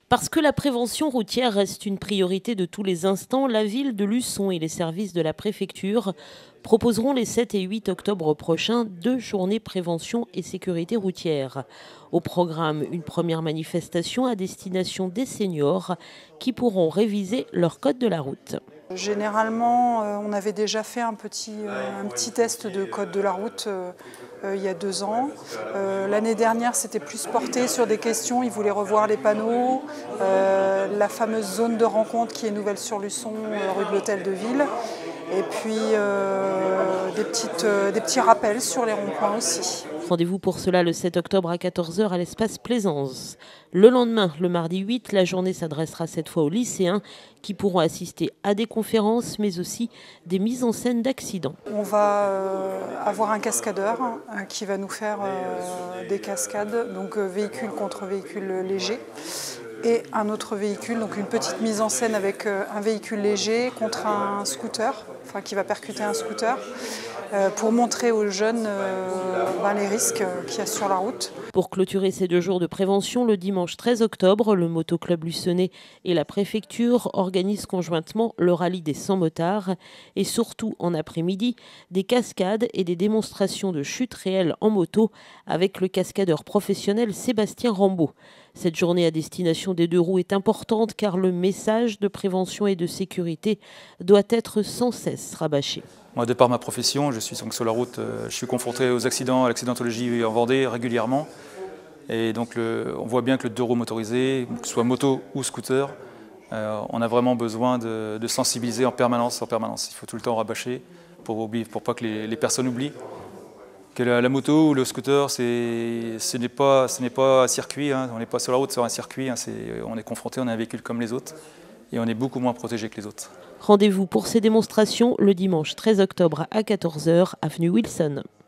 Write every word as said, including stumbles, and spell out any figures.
Parce que la prévention routière reste une priorité de tous les instants, la ville de Luçon et les services de la préfecture proposeront les sept et huit octobre prochains deux journées prévention et sécurité routière. Au programme, une première manifestation à destination des seniors qui pourront réviser leur code de la route. Généralement, euh, on avait déjà fait un petit, euh, un petit test de code de la route euh, euh, il y a deux ans. Euh, L'année dernière, c'était plus porté sur des questions. Ils voulaient revoir les panneaux, euh, la fameuse zone de rencontre qui est nouvelle sur Luçon, euh, rue de l'Hôtel de Ville. Et puis euh, des, petites, euh, des petits rappels sur les ronds-points aussi. Rendez-vous pour cela le sept octobre à quatorze heures à l'espace Plaisance. Le lendemain, le mardi huit, la journée s'adressera cette fois aux lycéens qui pourront assister à des conférences mais aussi des mises en scène d'accidents. On va euh, avoir un cascadeur euh, qui va nous faire euh, des cascades, donc euh, véhicule contre véhicule léger. Et un autre véhicule, donc une petite mise en scène avec un véhicule léger contre un scooter, enfin qui va percuter un scooter, euh, pour montrer aux jeunes euh, ben, les risques qu'il y a sur la route. Pour clôturer ces deux jours de prévention, le dimanche treize octobre, le Motoclub Luçonnais et la préfecture organisent conjointement le rallye des cent motards et surtout en après-midi, des cascades et des démonstrations de chute réelle en moto avec le cascadeur professionnel Sébastien Rambaud. Cette journée à destination des deux roues est importante car le message de prévention et de sécurité doit être sans cesse rabâché. Moi, de par ma profession, je suis donc sur la route, je suis confronté aux accidents, à l'accidentologie en Vendée régulièrement. Et donc le, on voit bien que le deux roues motorisé, que ce soit moto ou scooter, euh, on a vraiment besoin de, de sensibiliser en permanence, en permanence. Il faut tout le temps rabâcher pour oublier, pour pas que les, les personnes oublient que la, la moto ou le scooter, ce n'est pas, ce n'est pas un circuit, hein. On n'est pas sur la route sur un circuit, hein. Est, on est confronté, on a un véhicule comme les autres et on est beaucoup moins protégé que les autres. Rendez-vous pour ces démonstrations le dimanche treize octobre à quatorze heures, avenue Wilson.